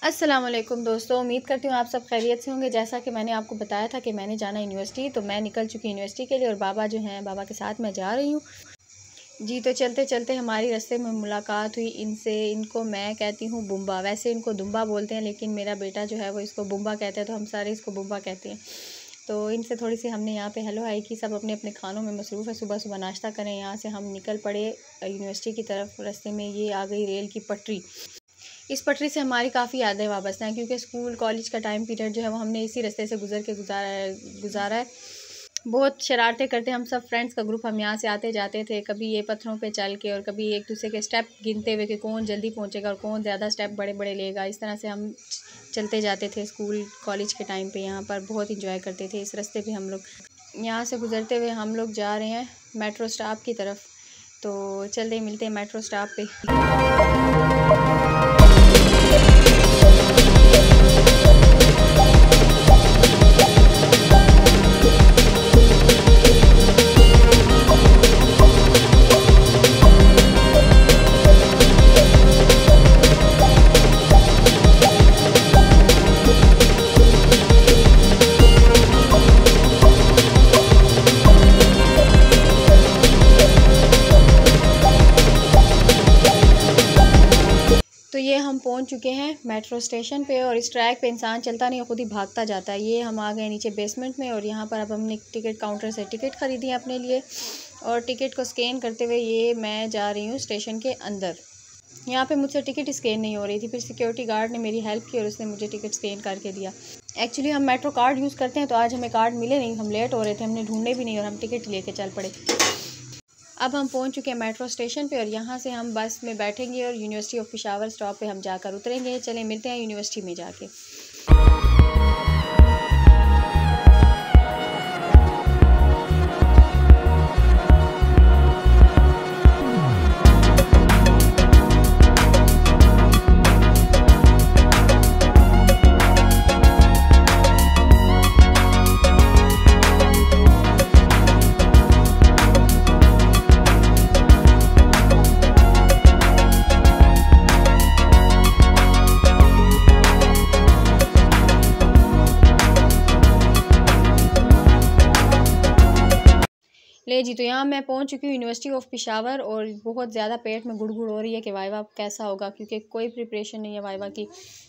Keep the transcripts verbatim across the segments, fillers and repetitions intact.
अस्सलाम वालेकुम दोस्तों, उम्मीद करती हूँ आप सब खैरियत से होंगे। जैसा कि मैंने आपको बताया था कि मैंने जाना यूनिवर्सिटी, तो मैं निकल चुकी यूनिवर्सिटी के लिए और बाबा जो हैं, बाबा के साथ मैं जा रही हूँ जी। तो चलते चलते हमारी रास्ते में मुलाकात हुई इनसे। इनको मैं कहती हूँ बुम्बा, वैसे इनको दुम्बा बोलते हैं, लेकिन मेरा बेटा जो है वो इसको बुम्बा कहते हैं, तो हम सारे इसको बुम्बा कहते हैं। तो इनसे थोड़ी सी हमने यहाँ पे हेलो हाई की। सब अपने अपने खानों में मसरूफ़ है, सुबह सुबह नाश्ता करें। यहाँ से हम निकल पड़े यूनिवर्सिटी की तरफ। रास्ते में ये आ गई रेल की पटरी। इस पटरी से हमारी काफ़ी यादें वाबस्ता हैं, क्योंकि स्कूल कॉलेज का टाइम पीरियड जो है वो हमने इसी रास्ते से गुजर के गुजारा है गुजारा है बहुत शरारतें करते हम सब फ्रेंड्स का ग्रुप। हम यहाँ से आते जाते थे, कभी ये पत्थरों पे चल के और कभी एक दूसरे के स्टेप गिनते हुए कि कौन जल्दी पहुँचेगा और कौन ज़्यादा स्टेप बड़े बड़े लेगा। इस तरह से हम चलते जाते थे स्कूल कॉलेज के टाइम पे। यहाँ पर बहुत इंजॉय करते थे इस रास्ते पे हम लोग। यहाँ से गुजरते हुए हम लोग जा रहे हैं मेट्रो स्टॉप की तरफ। तो चलते मिलते हैं मेट्रो स्टॉप पे। तो ये हम पहुंच चुके हैं मेट्रो स्टेशन पे, और इस ट्रैक पे इंसान चलता नहीं, खुद ही भागता जाता है। ये हम आ गए नीचे बेसमेंट में, और यहाँ पर अब हमने टिकट काउंटर से टिकट ख़रीदी है अपने लिए, और टिकट को स्कैन करते हुए ये मैं जा रही हूँ स्टेशन के अंदर। यहाँ पे मुझसे टिकट स्कैन नहीं हो रही थी, फिर सिक्योरिटी गार्ड ने मेरी हेल्प की और उसने मुझे टिकट स्कैन करके दिया। एक्चुअली हम मेट्रो कार्ड यूज़ करते हैं, तो आज हमें कार्ड मिले नहीं, हम लेट हो रहे थे, हमने ढूंढे भी नहीं और हम टिकट लेके चल पड़े। अब हम पहुंच चुके हैं मेट्रो स्टेशन पे, और यहाँ से हम बस में बैठेंगे और यूनिवर्सिटी ऑफ पेशावर स्टॉप पे हम जाकर उतरेंगे। चलें मिलते हैं यूनिवर्सिटी में जाके। ले जी, तो यहाँ मैं पहुँच चुकी हूँ यूनिवर्सिटी ऑफ पेशावर, और बहुत ज़्यादा पेट में गुड़गुड़ हो रही है कि वाइवा कैसा होगा, क्योंकि कोई प्रिपरेशन नहीं है वाइवा की।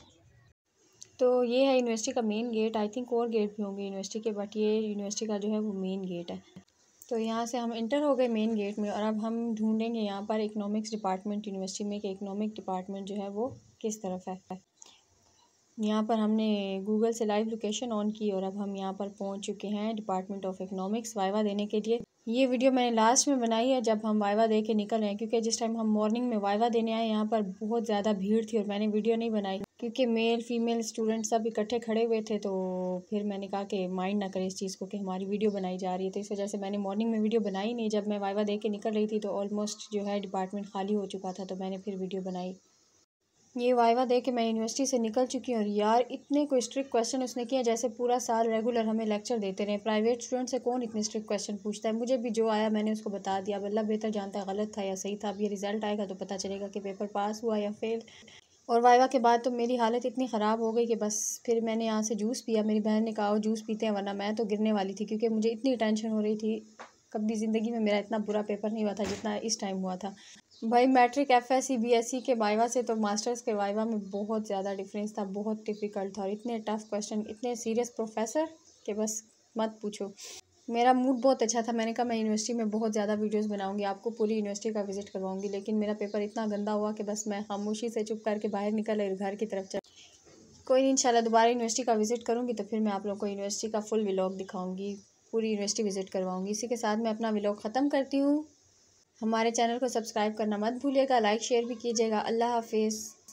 तो ये है यूनिवर्सिटी का मेन गेट। आई थिंक और गेट भी होंगे यूनिवर्सिटी के, बट ये यूनिवर्सिटी का जो है वो मेन गेट है। तो यहाँ से हम इंटर हो गए मेन गेट में, और अब हम ढूंढेंगे यहाँ पर इकनॉमिक्स डिपार्टमेंट यूनिवर्सिटी में कि इकनॉमिक डिपार्टमेंट जो है वो किस तरफ है। यहाँ पर हमने गूगल से लाइव लोकेशन ऑन की, और अब हम यहाँ पर पहुँच चुके हैं डिपार्टमेंट ऑफ इकनॉमिक्स वाइवा देने के लिए। ये वीडियो मैंने लास्ट में बनाई है जब हम वाइवा दे के निकल रहे हैं, क्योंकि जिस टाइम हम मॉर्निंग में वाइवा देने आए यहाँ पर बहुत ज़्यादा भीड़ थी और मैंने वीडियो नहीं बनाई, क्योंकि मेल फीमेल स्टूडेंट सब इकट्ठे खड़े हुए थे। तो फिर मैंने कहा कि माइंड ना करें इस चीज़ को कि हमारी वीडियो बनाई जा रही है, तो इस वजह से मैंने मॉर्निंग में वीडियो बनाई नहीं। जब मैं वाइवा दे के निकल रही थी तो ऑलमोस्ट जो है डिपार्टमेंट खाली हो चुका था, तो मैंने फिर वीडियो बनाई। ये वाइवा दे के मैं यूनिवर्सिटी से निकल चुकी हूँ, और यार इतने कोई स्ट्रिक्ट क्वेश्चन उसने किया जैसे पूरा साल रेगुलर हमें लेक्चर देते रहे। प्राइवेट स्टूडेंट से कौन इतने स्ट्रिक्ट क्वेश्चन पूछता है। मुझे भी जो आया मैंने उसको बता दिया, अब अल्लाह बेहतर जानता है गलत था या सही था। अब ये रिज़ल्ट आएगा तो पता चलेगा कि पेपर पास हुआ या फेल। और वाइवा के बाद तो मेरी हालत इतनी ख़राब हो गई कि बस फिर मैंने यहाँ से जूस पिया। मेरी बहन ने कहा वो जूस पीते हैं, वरना मैं तो गिरने वाली थी, क्योंकि मुझे इतनी टेंशन हो रही थी। कभी ज़िंदगी में मेरा इतना बुरा पेपर नहीं हुआ था जितना इस टाइम हुआ था भाई। Matric F S C B S C के वाइवा से तो मास्टर्स के वाइवा में बहुत ज़्यादा डिफरेंस था, बहुत डिफ़िकल्ट था, और इतने टफ़ क्वेश्चन, इतने सीरियस प्रोफेसर कि बस मत पूछो। मेरा मूड बहुत अच्छा था, मैंने कहा मैं यूनिवर्सिटी में बहुत ज़्यादा वीडियोस बनाऊंगी, आपको पूरी यूनिवर्सिटी का विज़िट करवाऊंगी। लेकिन मेरा पेपर इतना गंदा हुआ कि बस मैं खामोशी से चुप करके बाहर निकल आई, घर की तरफ चल। कोई नहीं, इंशाल्लाह दोबारा यूनिवर्सिटी का विज़िट करूँगी तो फिर मैं आप लोगों को यूनिवर्सिटी का फुल व्लॉग दिखाऊँगी, पूरी यूनिवर्सिटी विज़िट करवाऊँगी। इसी के साथ मैं अपना व्लॉग ख़त्म करती हूँ। हमारे चैनल को सब्सक्राइब करना मत भूलिएगा, लाइक शेयर भी कीजिएगा। अल्लाह हाफिज़।